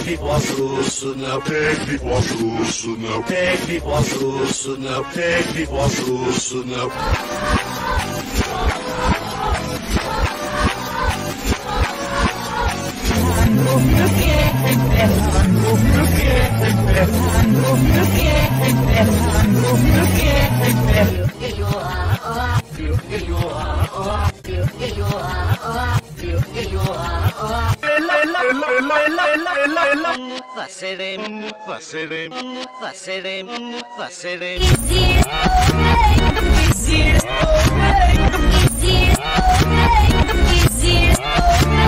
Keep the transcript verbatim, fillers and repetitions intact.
me posso, não tem me posso, não tem me posso, não tem me posso, não. Faceremos, faceremos, faceremos, faceremos. Is it okay? Is it okay? Is it okay?